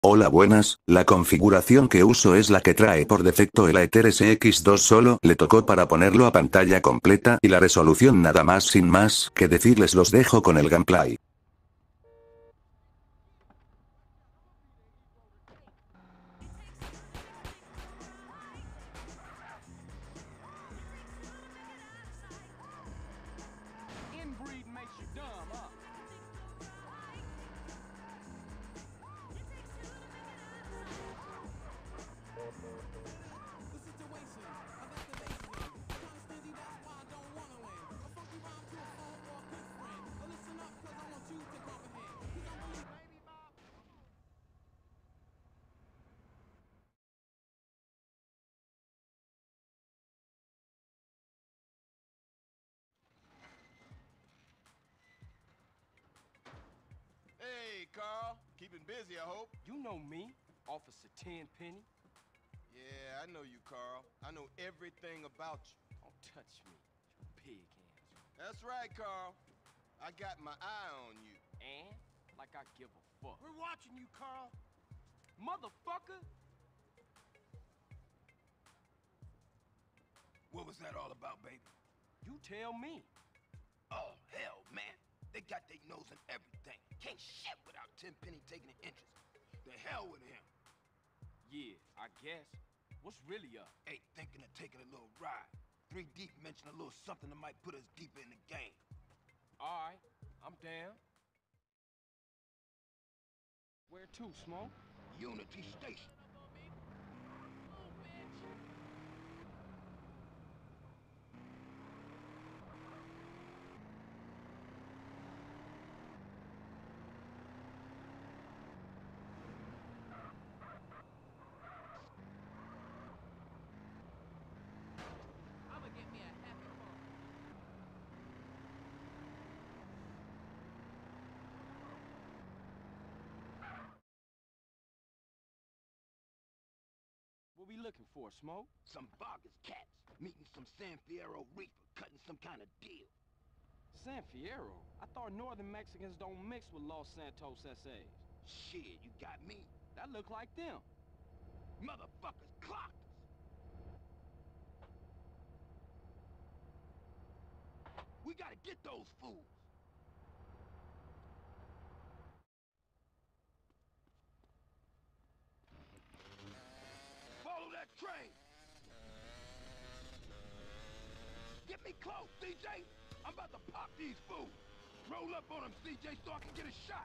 Hola buenas, la configuración que uso es la que trae por defecto el Aether SX2, solo le tocó para ponerlo a pantalla completa y la resolución nada más. Sin más que decirles, los dejo con el gameplay. Inbreed makes you dumb, huh? The situation, I got the bass win. Kinda stingy, that's why I don't wanna win. A funky rhyme to a phone or a good friend. Listen up, cause I want you to comprehend. Cause I'm really baby Bob. Hey, Carl. Keeping busy, I hope. You know me, Officer Tenpenny. Yeah, I know you, Carl. I know everything about you. Don't touch me, you pig hands. That's right, Carl. I got my eye on you. And, like I give a fuck. We're watching you, Carl. Motherfucker! What was that all about, baby? You tell me. Oh, hell, man. They got their nose in everything. Can't shit without Tenpenny taking an interest. The hell with him. Yeah, I guess. What's really up? Ain't thinking of taking a little ride. 3 Deep mentioned a little something that might put us deeper in the game. Alright, I'm down. Where to, Smoke? Unity Station. I'ma get me a happy phone. What we looking for, Smoke? Some bogus cats meeting some San Fierro Reaper, cutting some kind of deal. San Fierro? I thought Northern Mexicans don't mix with Los Santos SAs. Shit, you got me. That look like them. Motherfuckers clocked us. We gotta get those fools. Follow that train. Get me close, CJ. I'm about to pop these fools. Roll up on them, CJ, so I can get a shot.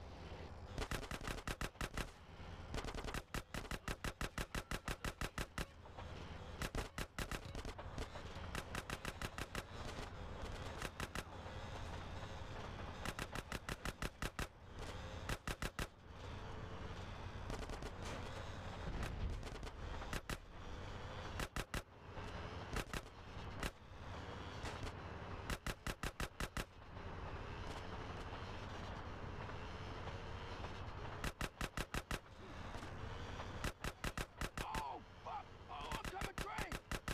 Oh, fuck! Oh, oncoming train!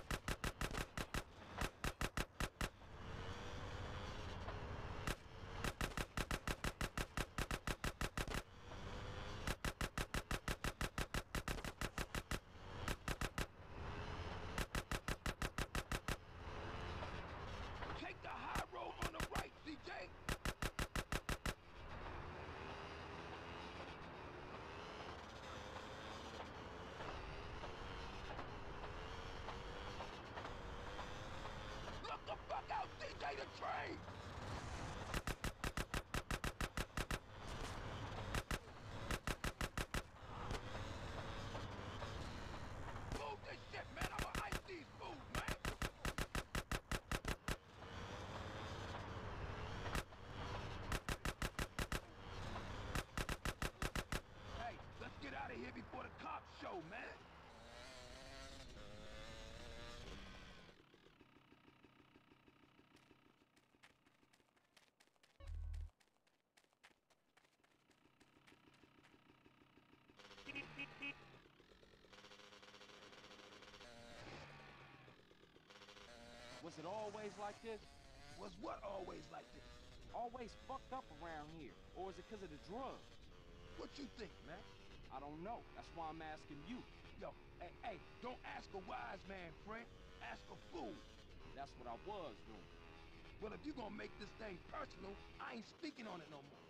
Take the high road on the right, CJ! Look the fuck out, CJ, the train! Move this shit, man! I'ma ice these fools, man! Hey, let's get out of here before the cops show, man! Was it always like this? Was what always like this? Always fucked up around here? Or is it because of the drugs? What you think, man? I don't know. That's why I'm asking you. Yo, hey, don't ask a wise man, friend. Ask a fool. That's what I was doing. Well, if you gonna make this thing personal, I ain't speaking on it no more.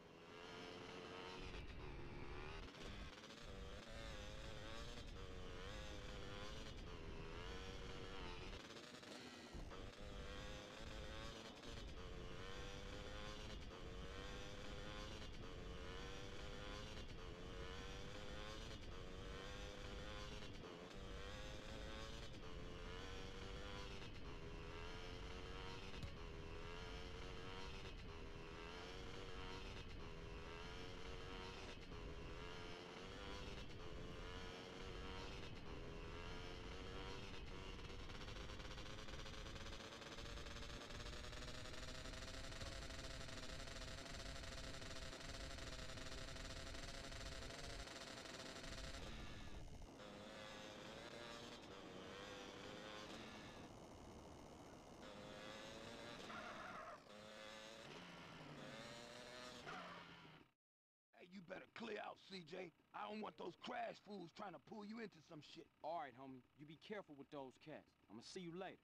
You better clear out, CJ. I don't want those crash fools trying to pull you into some shit. All right, homie. You be careful with those cats. I'ma see you later.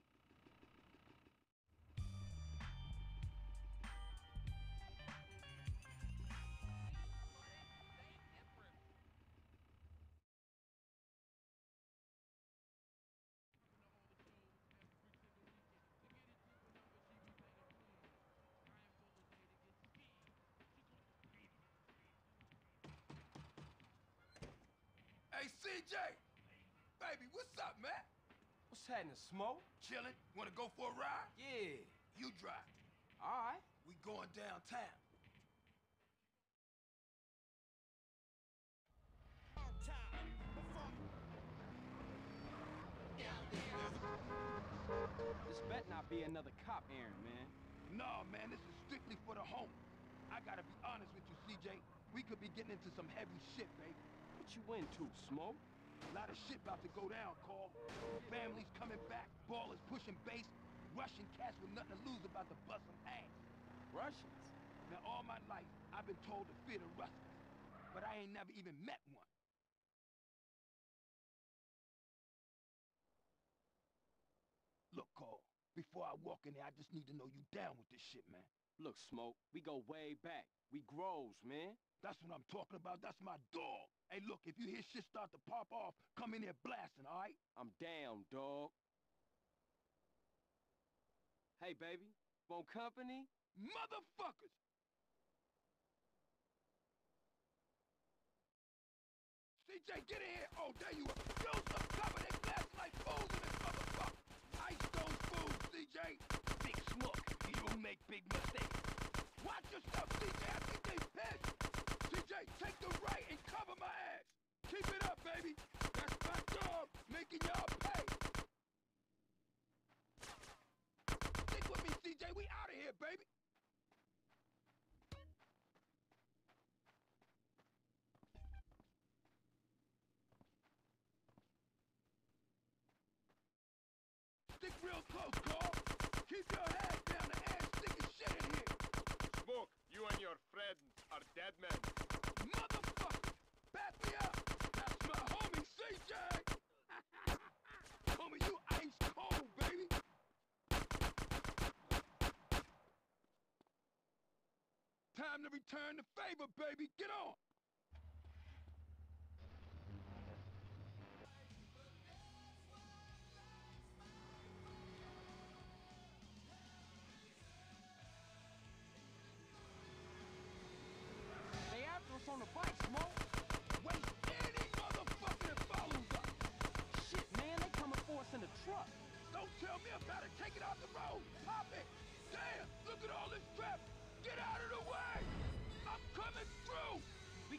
Hey, CJ! Baby, what's up, man? What's happening, Smoke? Chillin'? Wanna go for a ride? Yeah. You drive. All right. We going downtown. This better not be another cop errand, man. Nah, man, this is strictly for the home. I gotta be honest with you, CJ. We could be getting into some heavy shit, baby. What you into, Smoke? A lot of shit about to go down, Carl. Families coming back, ballers pushing base, Russian cats with nothing to lose about to bust some ass. Russians? Now, all my life, I've been told to fear the Russians, but I ain't never even met one. Look, Carl, before I walk in there, I just need to know you down with this shit, man. Look, Smoke, we go way back. We grows, man. That's what I'm talking about. That's my dog. Hey, look, if you hear shit start to pop off, come in here blasting, all right? I'm down, dog. Hey, baby, want company? Motherfuckers! CJ, get in here! Oh, there you are! Use some cover! They blasting like fools in this motherfucker! Ice those fools, CJ! Big Smoke, you don't make big mistakes. Watch yourself, CJ! I think they pissed! CJ, take the right and cover my ass! Keep it up, baby! That's my dog, making y'all pay! Stick with me, CJ! We out of here, baby! Stick real close, Carl! Keep your head down, the ass sticking shit in here! Smoke, you and your friend are dead men. Motherfucker! Back me up! That's my homie, CJ! Homie, you ice cold, baby! Time to return the favor, baby! Get on! They after us on the bike, Smoke. Waste any motherfucker that follows us! Shit, man, they coming for us in the truck. Don't tell me about it! Take it off the road! Pop it! Damn! Look at all this traffic! Get out of the way! I'm coming through! We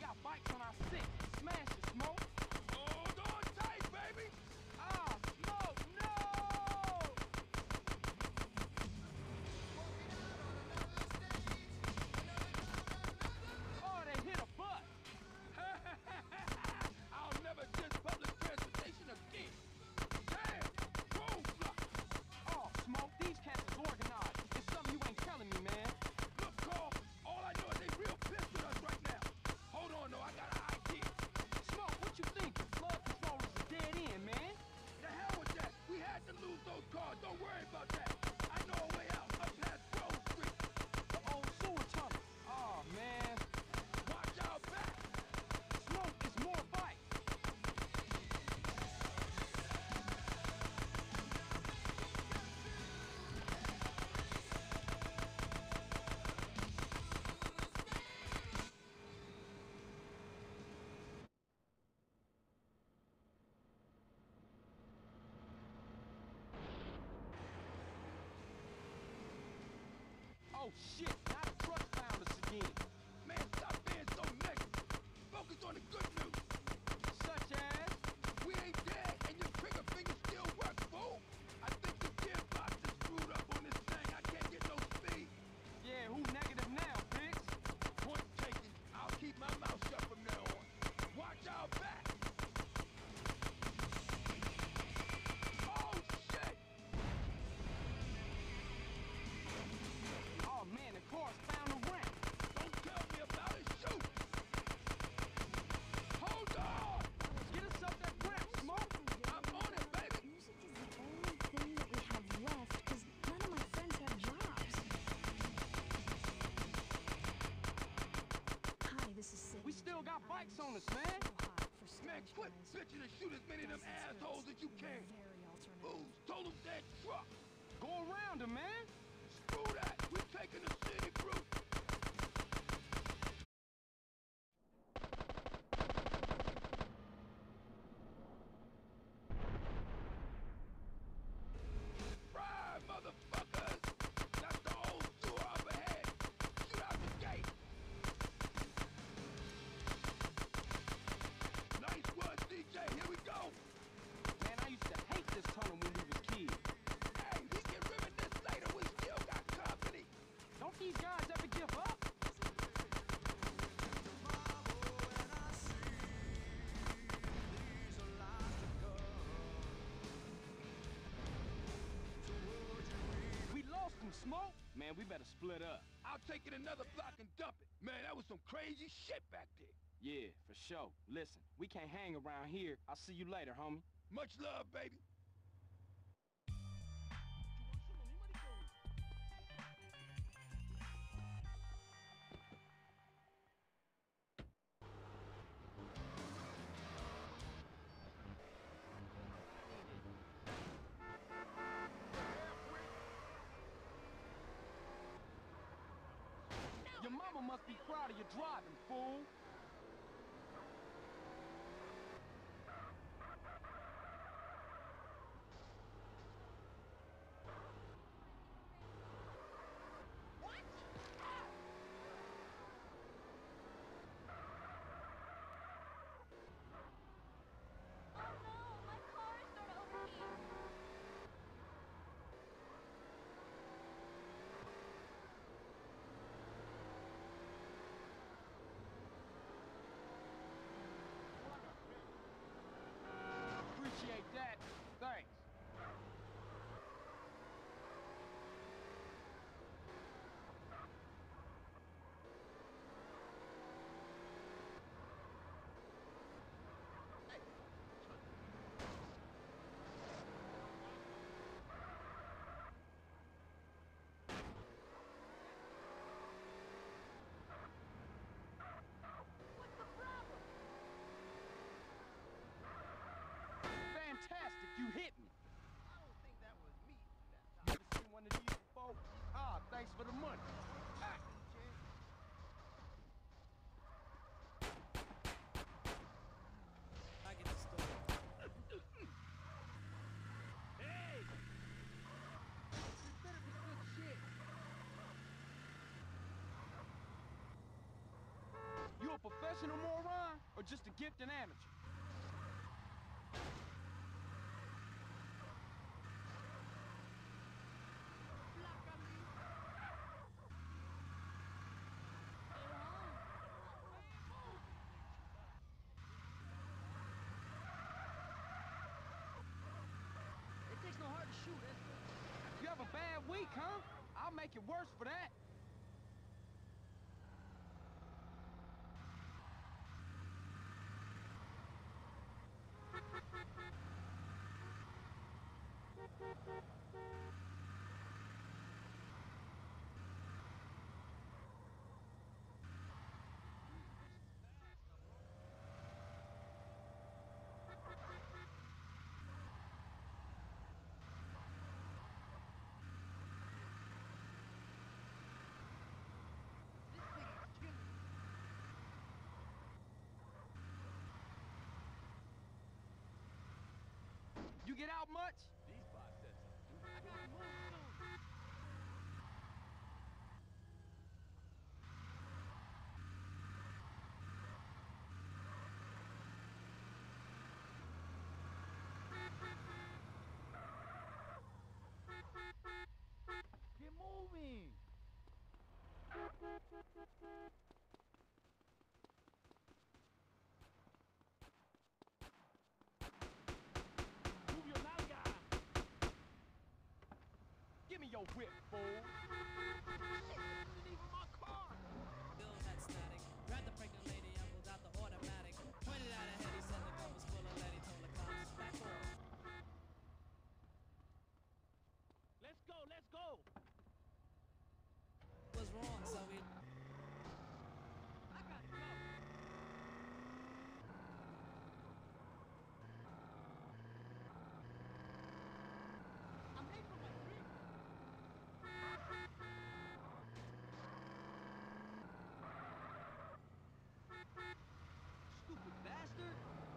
Oh shit, now the truck found us again. Man, stop being so negative. Focus on the good news. Such as? We ain't dead, and your trigger finger still works, fool. I think the gearbox is screwed up on this thing. I can't get no speed. Yeah, who negative now, bitch? Point taken. I'll keep my mouth shut from now on. Watch our back. Oh, shit! Oh man, the car's found the ramp. Don't tell me about it. Shoot! Hold on! Get us up that ramp, Smoke. I'm on it, baby. Music is the only thing that we have left because none of my friends have jobs. Hi, this is Sid. We still got bikes on us, man. Man, quit bitching and shoot as many of them assholes as you can. Very alternative. Fools, told them that truck. Go around him, man. Screw that. We're taking the city route. Ride, motherfuckers! That's the old sewer up ahead. Shoot out the gate. Nice one, DJ. Here we go. Man, I used to hate this tunnel when we was kids. Hey, we can reminisce later. We still got company. Don't these guys ever give up? We lost them, Smoke. Man, we better split up. I'll take it another block and dump it. Man, that was some crazy shit back there. Yeah, for sure. Listen, we can't hang around here. I'll see you later, homie. Much love, baby. Your mama must be proud of your driving, fool. Oh no, my car is starting to overheat. Appreciate that. Thanks. Fantastic, you hit me. I don't think that was me that You time. ever seen one of these before? Ah, thanks for the money. Ah. I get the story. Hey! This better be good shit. You a professional moron or just a gifted amateur? It takes no heart to shoot, is it? You have a bad week, huh? I'll make it worse for that. your whip, fool. Bill had static. Grabbed the pregnant lady and pulled out the automatic. Pointed at her head, he said the gun was full of lead. He told the cops, back off. Let's go, let's go. Was wrong, so we. I gotta go. I'm late for my drink. Stupid bastard!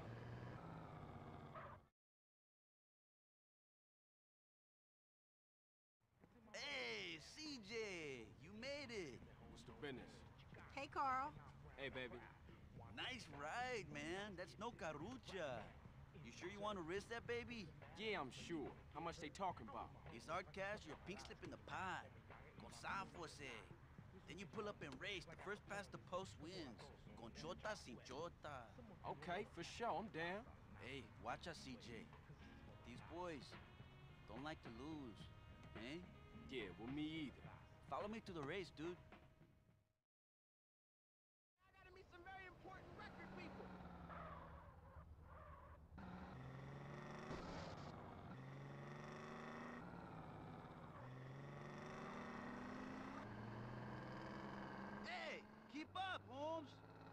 Hey, CJ, you made it. What's the business? Hey, Carl. Hey, baby. Nice ride, man. That's no carucha. You sure you want to risk that, baby? Yeah, I'm sure. How much they talking about? It's our cash, your pink slip in the pot. Con Sanfose. Then you pull up and race. The first past the post wins. Con chota sin chota. Okay, for sure, I'm down. Hey, watch us, CJ. These boys don't like to lose, eh? Yeah, well, me either. Follow me to the race, dude. I gotta meet some very important record people. Hey, keep up, Holmes.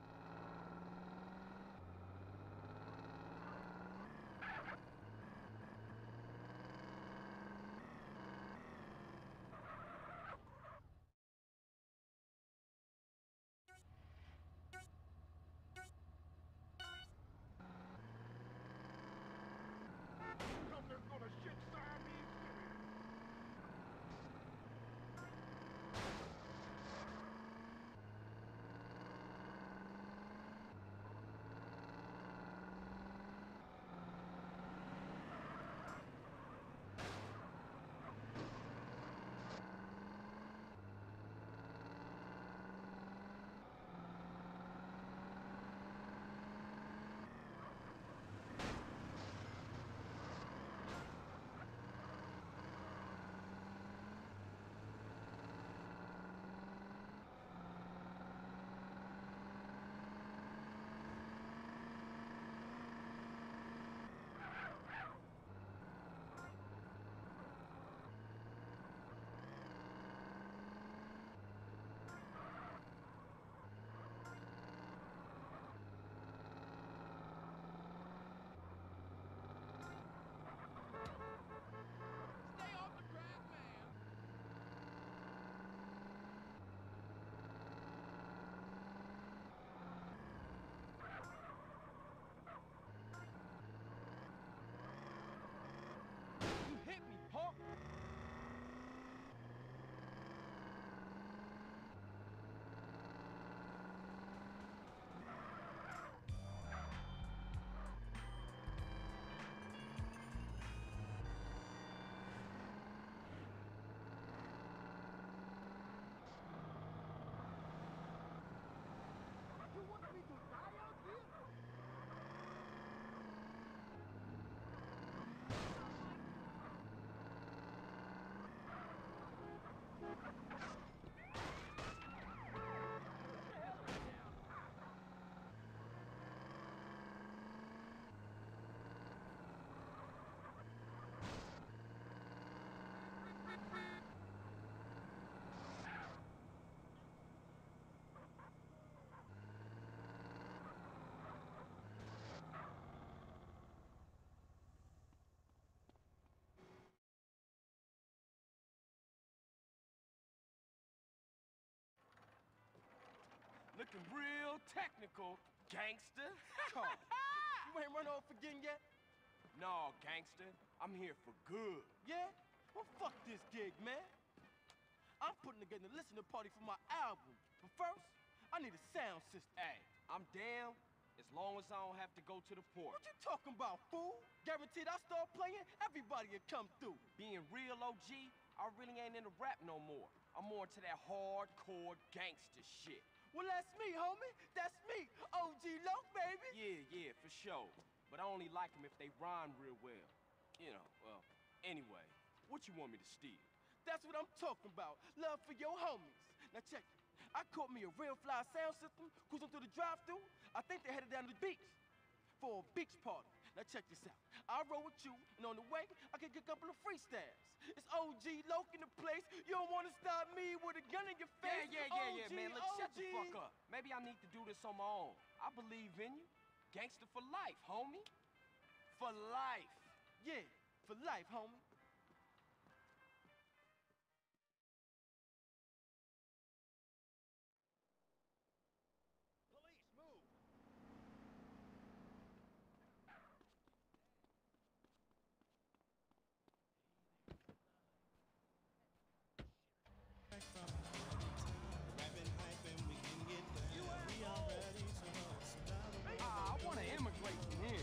Something's gonna shit Siamese women. Stay off the track, man. You hit me, punk. You want me to die out here? Looking real technical, gangster. Come. You ain't run off again yet? No, gangster. I'm here for good. Yeah? Well, fuck this gig, man. I'm putting together a listening party for my album. But first, I need a sound system. Hey, I'm down as long as I don't have to go to the port. What you talking about, fool? Guaranteed I start playing, everybody will come through. Being real OG, I really ain't into rap no more. I'm more into that hardcore gangster shit. Well, that's me, homie. That's me. OG Loc, baby. Yeah, for sure. But I only like them if they rhyme real well. You know, well, anyway, what you want me to steal? That's what I'm talking about. Love for your homies. Now check it. I caught me a real fly sound system cruising through the drive-thru. I think they headed down to the beach for a beach party. Now check this out. I'll roll with you, and on the way, I can get a couple of freestyles. It's OG Loke in the place. You don't want to stop me with a gun in your face. Yeah, OG, man. Look, shut the OG. fuck up. Maybe I need to do this on my own. I believe in you. Gangster for life, homie. For life. Yeah, for life, homie. Police, move! I want to immigrate from here.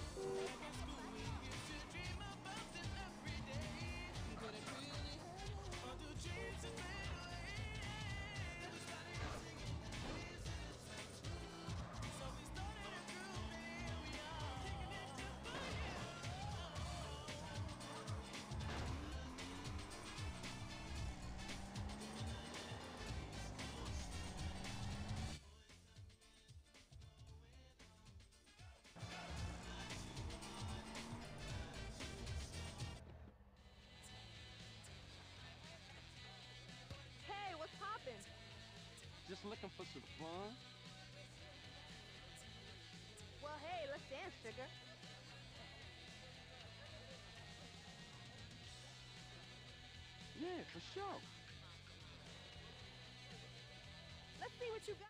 Hey, what's poppin'? Just looking for some fun. Well, hey, let's dance, sugar. Yeah, for sure. Let's see what you got.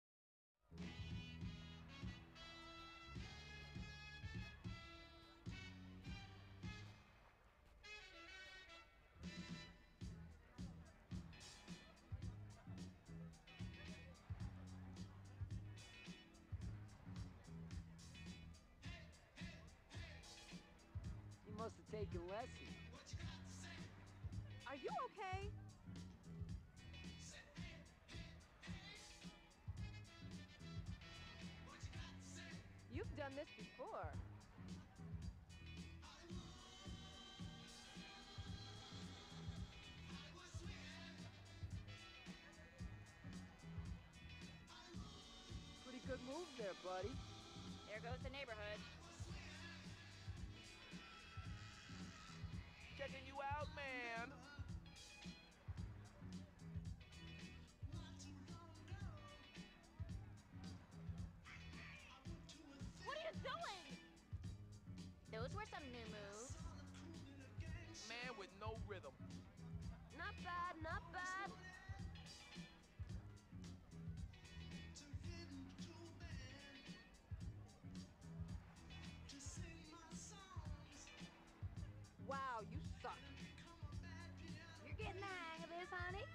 You must have taken lessons. Are you okay? You've done this before. Pretty good move there, buddy. There goes the neighborhood. Checking you out, man. What are you doing? Those were some new moves. Man with no rhythm. Not bad, not bad. Wow, you suck. You're getting the hang of this, honey.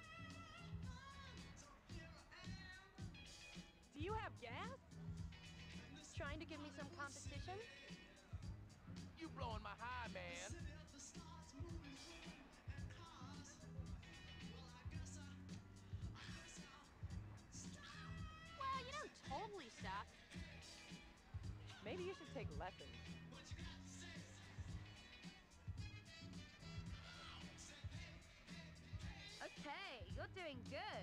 Do you have gas? Trying to give me some competition? You blowing my high, man. Well, you don't totally suck. Maybe you should take lessons. Okay, you're doing good.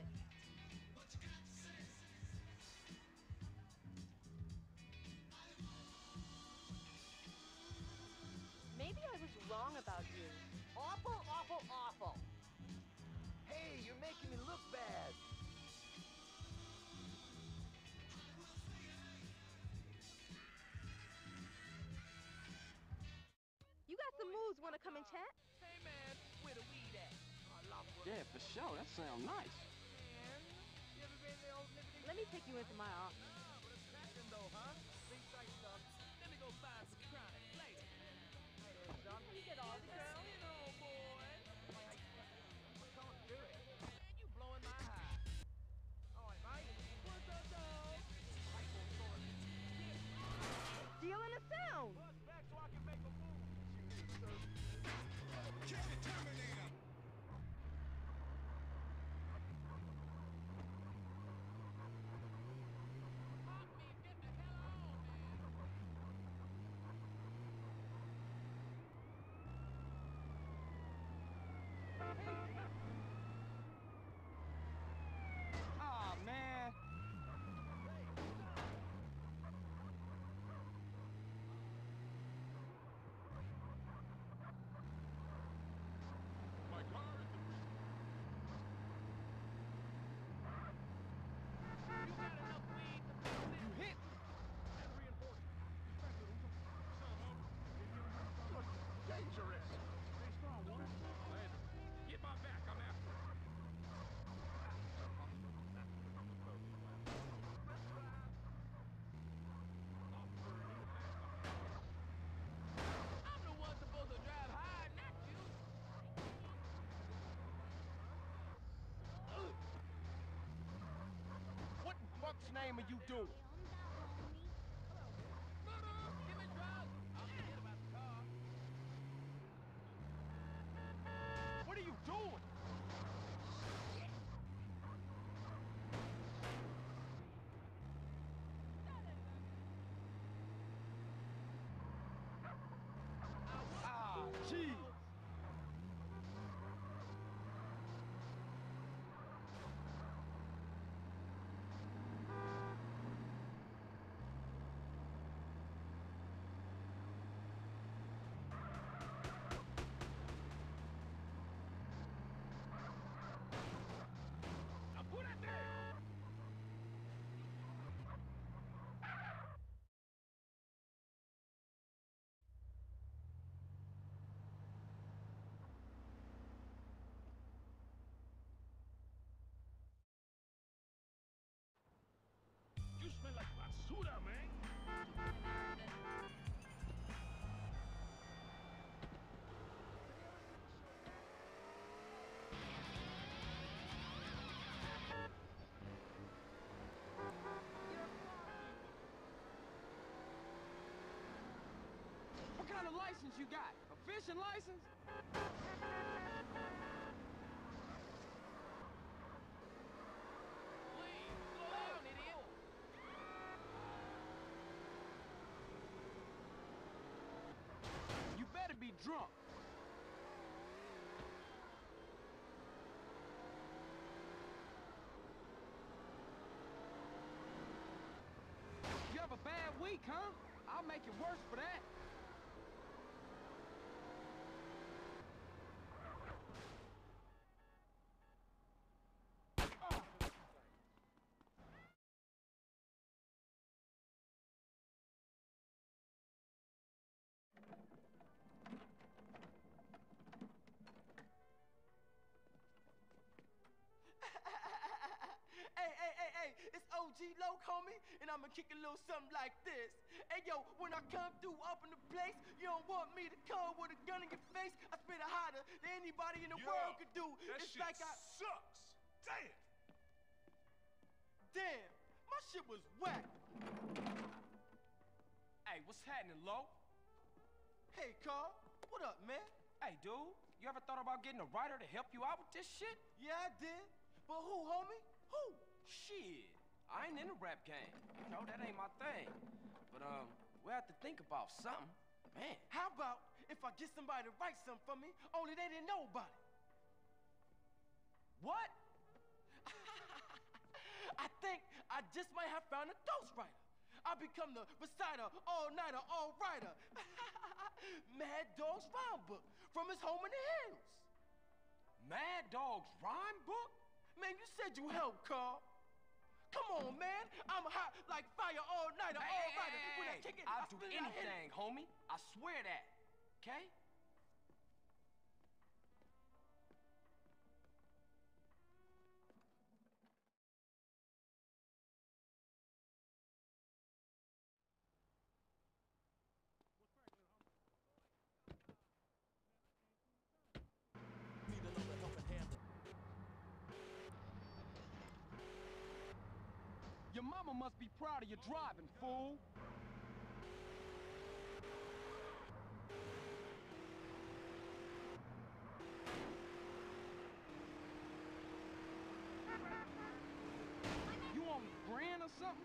Maybe I was wrong about you. Awful, awful, awful. Hey, you're making me look bad. You got some moves, wanna come and chat? Hey, man, where the weed at? Yeah, for sure. That sounds nice. Let me take you into my office. You get all the girls? You blowing my high. All right, mate. What's up, dog? Stealing a sound. Bust back so I can make a move. Pop me, get the hell on. damn are you doing? What are you doing? Ah, jeez. You smell like basura, man. What kind of license you got? A fishing license? You better be drunk. You have a bad week, huh? I'll make it worse for that. Hey, it's OG Loc, homie, and I'ma kick a little something like this. Hey, yo, when I come through up in the place, you don't want me to come with a gun in your face. I spit it hotter than anybody in the world could do. That It's shit like I... sucks. Damn. Damn, my shit was whack. Hey, what's happening, Lo? Hey, Carl, what up, man? Hey, dude, you ever thought about getting a writer to help you out with this shit? Yeah, I did. But who, homie? Who? Shit, I ain't in the rap game. You know, that ain't my thing. But, we have to think about something. Man. How about if I get somebody to write something for me, only they didn't know about it? What? I think I just might have found a ghostwriter. I become the reciter, all-nighter, all-writer. Mad Dog's rhyme book from his home in the hills. Mad Dog's rhyme book? Man, you said you helped, Carl. Come on, man. I'm hot like fire, all-nighter, all-writer. When I kick it, I'll I do spit it, I hit it. anything, homie. I swear that. Okay? Your mama must be proud of your driving, fool. You on Grand or something?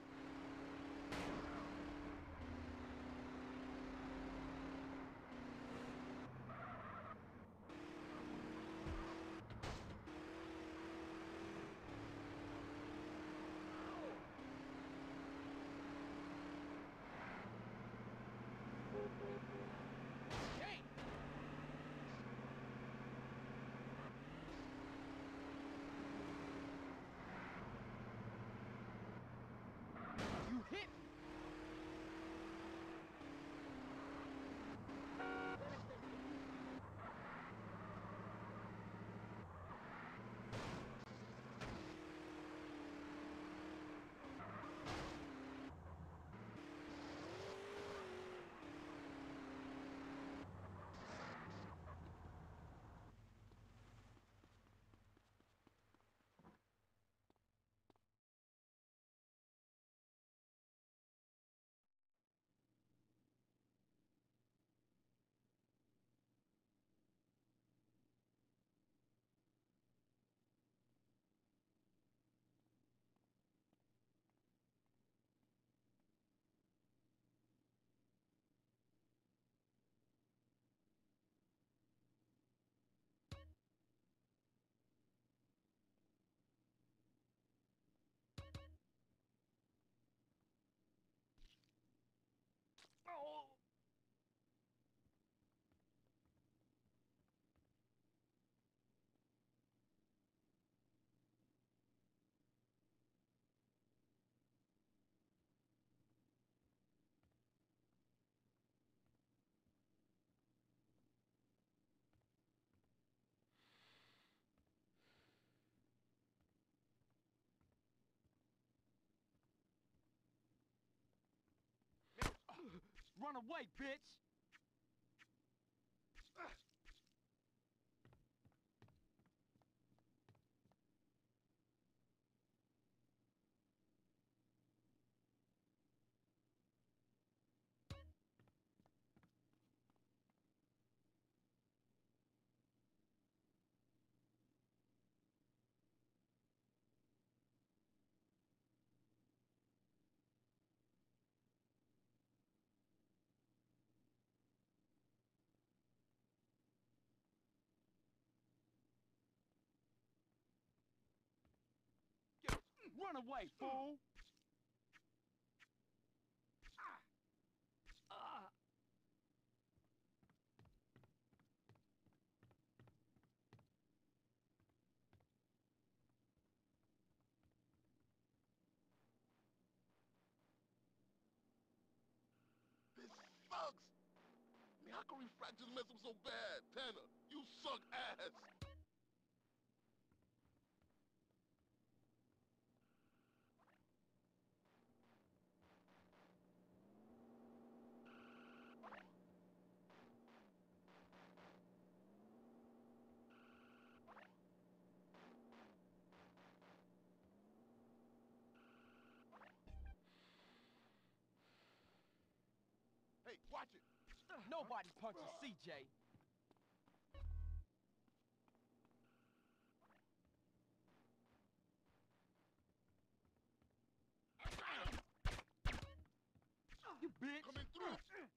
Run away, bitch! Run away, fool! This sucks! I mean, how can refractors mess up so bad? Tanner, you suck ass! Hey, watch it! Nobody punches CJ. You bitch! Coming through!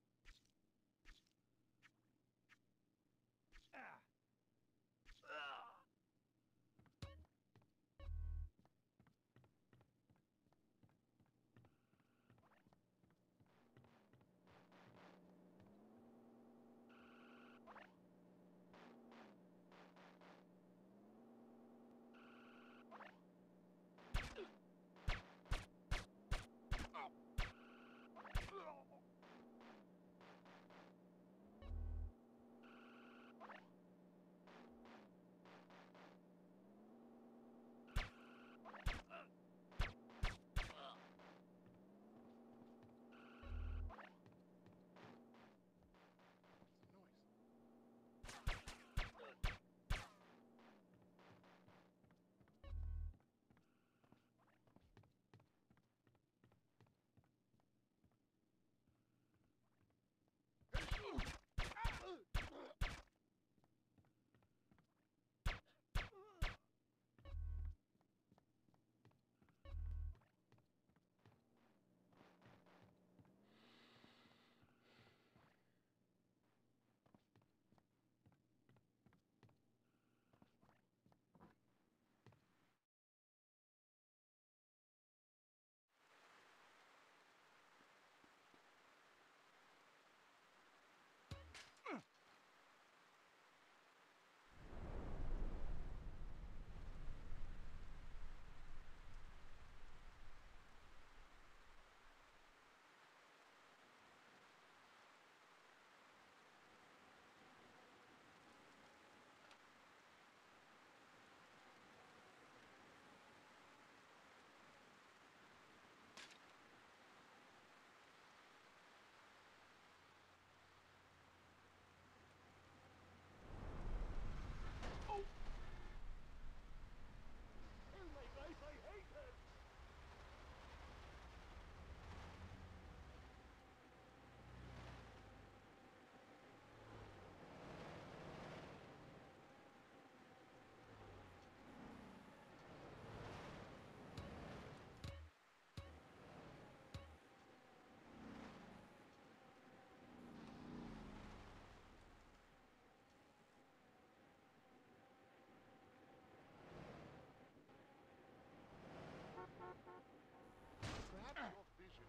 Perhaps your vision.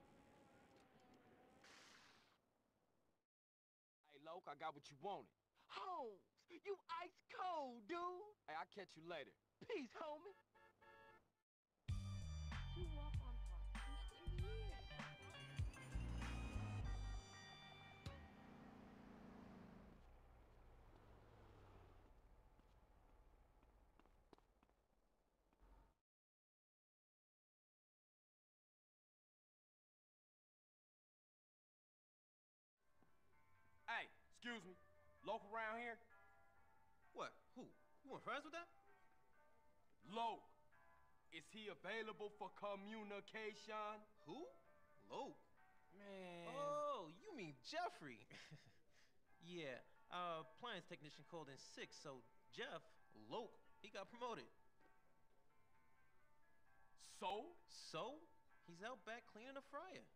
Hey, Loke, I got what you wanted. Holmes, you ice cold, dude. Hey, I'll catch you later. Peace, homie. To walk on park in the year. Hey, excuse me. Local around here? What? Who? You want friends with that? Loke. Is he available for communication? Who? Loke. Man. Oh, you mean Jeffrey. Yeah, appliance technician called in sick, so Jeff, Loke, he got promoted. So? So, he's out back cleaning the fryer.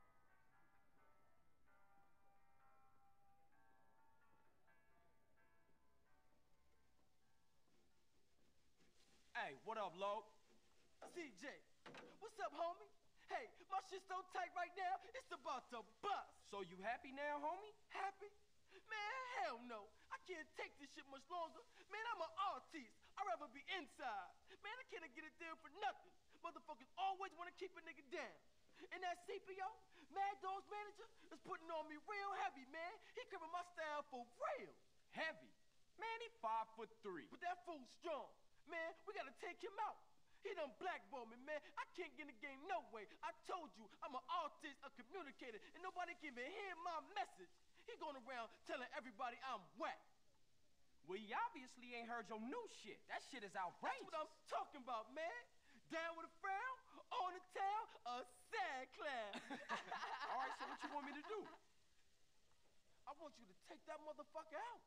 Hey, what up, Loke? CJ, what's up, homie? Hey, my shit's so tight right now, it's about to bust. So you happy now, homie? Happy? Man, hell no. I can't take this shit much longer. Man, I'm an artist. I'd rather be inside. Man, I can't get a deal for nothing. Motherfuckers always want to keep a nigga down. And that CPO, Mad Dog's manager, is putting on me real heavy, man. He cribbing my style for real. Heavy? Man, he 5'3". But that fool's strong. Man, we gotta take him out. He done blackballed me, man. I can't get in the game no way. I told you, I'm an artist, a communicator, and nobody can even hear my message. He going around telling everybody I'm whack. Well, he obviously ain't heard your new shit. That shit is outrageous. That's what I'm talking about, man. Down with a frown, on the tail, a sad clown. All right, so what you want me to do? I want you to take that motherfucker out.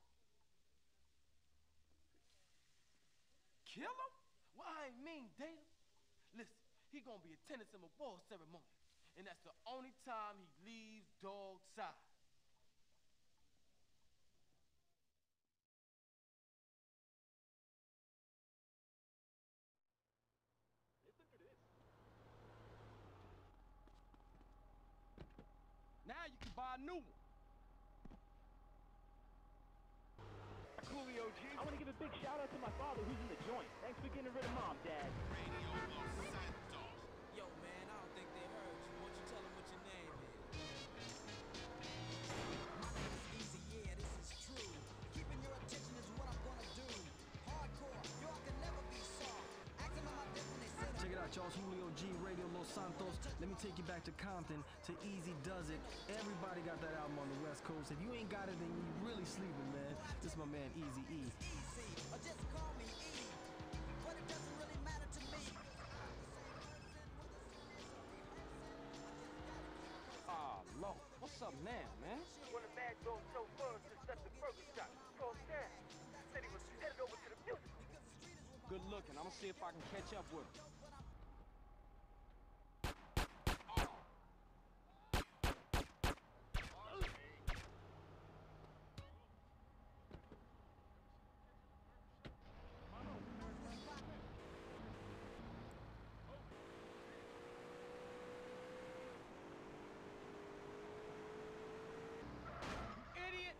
Kill him? Well, I ain't mean date him. Listen, he gonna be attending some award ceremony, and that's the only time he leaves dog's side. Now you can buy a new one. Coolio G. I want to give a big shout out to my father who's in the joint. Thanks for getting rid of mom, Dad. Radio Los Santos. Yo, man, I don't think they heard you. Why don't you tell them what your name is? My name is Easy, yeah, this is true. Keeping your attention is what I'm gonna do. Hardcore, yo, I can never be soft. Acting on my dick when they say Check it out, y'all. It's Julio G, Radio Los Santos. Let me take you back to Compton, to Easy Does It. Everybody got that album on the West Coast. If you ain't got it, then you really sleeping, man. This is my man, Easy E. Easy, or just call me E. But it doesn't really matter to me. Ah, Lo, what's up now, man? One of Mad Dog's chauffeurs just left the burger shop. Called Sam. Said he was headed over to the music. Good looking. I'm gonna see if I can catch up with him. Idiot!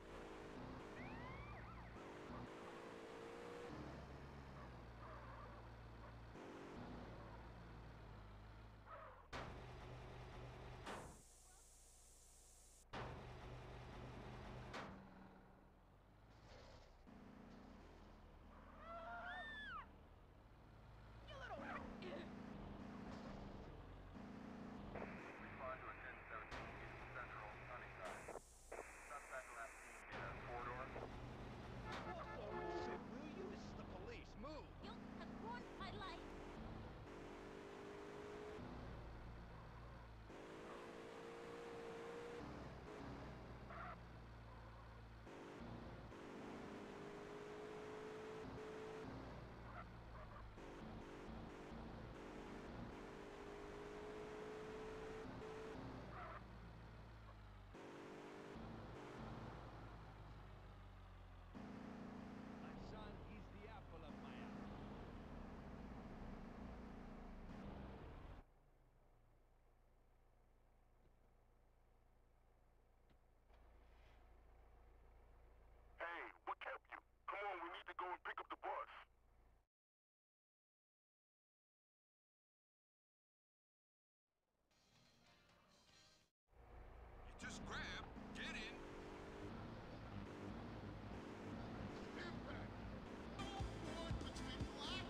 to go and pick up the bus. You just grab, get in. Impact! No war between black.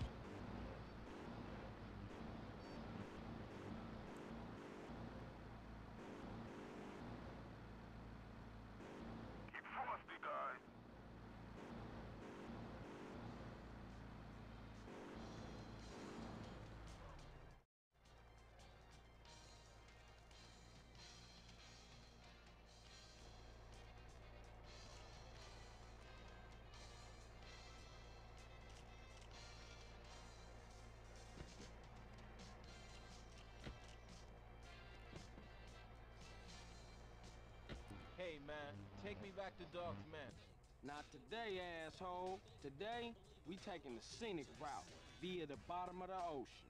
Keep frosty, guys. Hey, man, take me back to Dog's Mansion. Not today, asshole. Today, we taking the scenic route via the bottom of the ocean.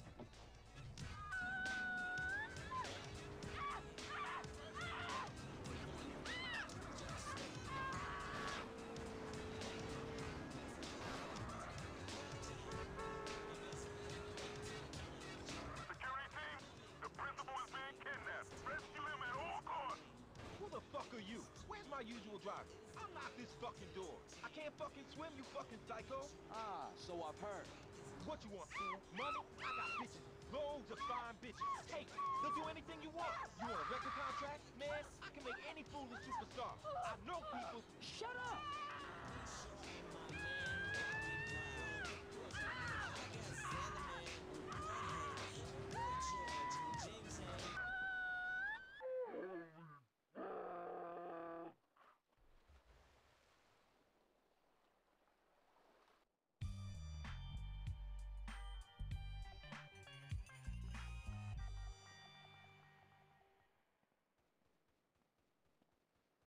Security team, the principal is being kidnapped. Rescue him at all costs. Who the fuck are you? Where's my usual driver? Unlock this fucking door. I can't fucking swim, you fucking psycho. Ah, so I've heard. What you want, fool? Money? I got bitches. Loads of fine bitches. Hey, they'll do anything you want. You want a record contract? Man, I can make any fool a superstar. I know people. Shut up!